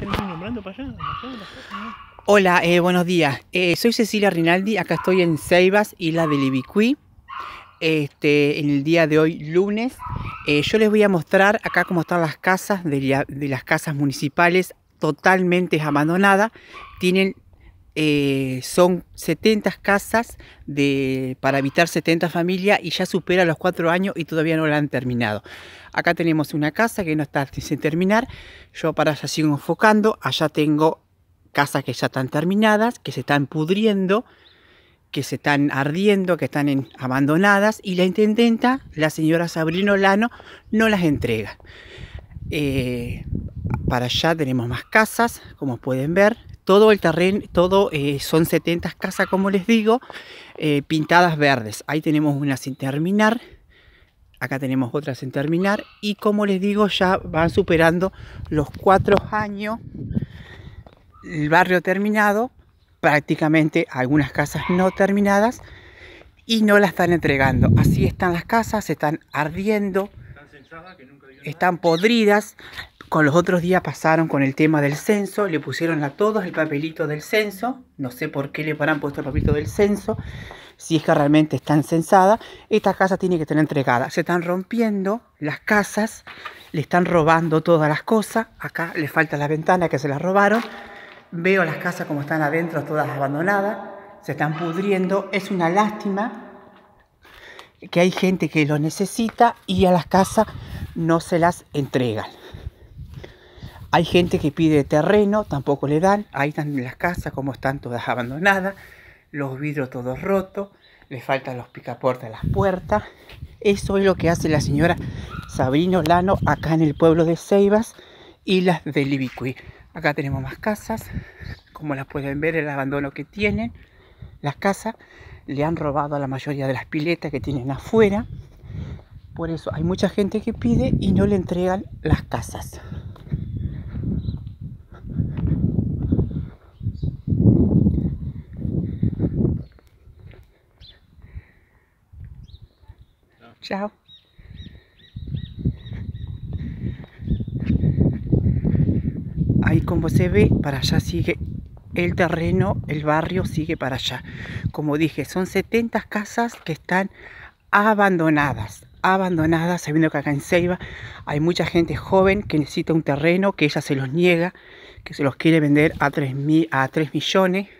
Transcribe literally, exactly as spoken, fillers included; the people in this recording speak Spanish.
nombrando para allá, allá las cosas, ¿no? Hola, eh, buenos días. Eh, soy Cecilia Rinaldi, acá estoy en Ceibas, Isla del Ibicuí. Este, en el día de hoy, lunes, eh, yo les voy a mostrar acá cómo están las casas de, la- de las casas municipales totalmente abandonadas. Tienen, eh, son setenta casas de, para habitar setenta familias y ya supera los cuatro años y todavía no la han terminado. Acá tenemos una casa que no está sin terminar. Yo para allá sigo enfocando. Allá tengo casas que ya están terminadas, que se están pudriendo, que se están ardiendo, que están en, abandonadas, y la intendenta, la señora Sabrina Olano, no las entrega. Eh, para allá tenemos más casas, como pueden ver. Todo el terreno, todo eh, son setenta casas, como les digo, eh, pintadas verdes. Ahí tenemos una sin terminar. Acá tenemos otras sin terminar. Y como les digo, ya van superando los cuatro años el barrio terminado, prácticamente algunas casas no terminadas y no las están entregando. Así están las casas, se están ardiendo, están podridas. Con los otros días pasaron con el tema del censo, le pusieron a todos el papelito del censo. No sé por qué le habrán puesto el papelito del censo, si es que realmente están censadas. Esta casa tiene que estar entregada. Se están rompiendo las casas, le están robando todas las cosas. Acá le falta la ventana que se la robaron. Veo las casas como están adentro, todas abandonadas, se están pudriendo. Es una lástima que hay gente que lo necesita y a las casas no se las entregan. Hay gente que pide terreno, tampoco le dan. Ahí están las casas como están todas abandonadas, los vidrios todos rotos, le faltan los picaportes a las puertas. Eso es lo que hace la señora Sabrina Olano acá en el pueblo de Ceibas, Islas del Ibicuí. Acá tenemos más casas, como las pueden ver, el abandono que tienen. Las casas le han robado a la mayoría de las piletas que tienen afuera. Por eso hay mucha gente que pide y no le entregan las casas. Chao. Ahí como se ve, para allá sigue el terreno, el barrio sigue para allá. Como dije, son setenta casas que están abandonadas, abandonadas, sabiendo que acá en Ceiba hay mucha gente joven que necesita un terreno, que ella se los niega, que se los quiere vender a tres, a tres millones.